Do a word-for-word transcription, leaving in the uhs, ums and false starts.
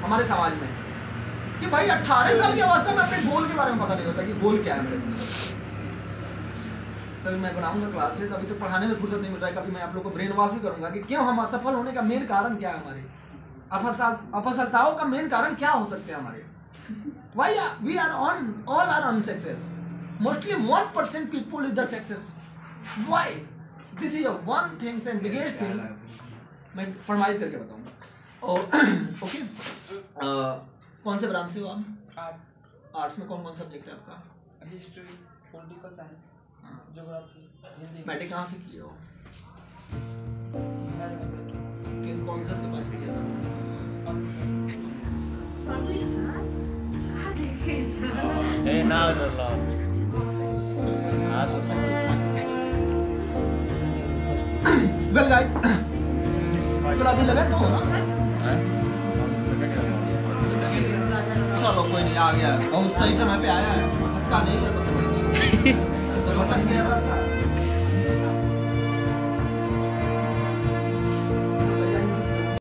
हमारे समाज में कि भाई अठारह साल की अवस्था में अपने गोल के बारे में पता नहीं होता कि गोल क्या है मेरे। कभी मैं बनाऊंगा क्लासेस, अभी तो पढ़ाने में फुर्सत नहीं मिल रहा है, कभी मैं आप लोग को ब्रेन वॉश भी करूंगा कि क्यों हम असफल होने का मेन कारण क्या है, हमारे असफलताओं का मेन कारण क्या हो सकते हैं हमारे। Why we are on all are on success. Mostly one percent people is the success. Why? This is a one thing and biggest thing. मैं फरमाइश करके बताऊंगा। ओके, कौन से ब्रांच से हो आप? आर्ट्स। आर्ट्स में कौन कौन सब्जेक्ट है आपका? History, political science, geography, Hindi. Matric कहाँ से किए हो? किन कौन सा के पास किया था? Eh, now the law. Well guys, तो अभी लगे तो हो ना? चलो कोई नहीं, आ गया, बहुत सही समय पे आया है, भटका नहीं है सब। तो भटक गया था।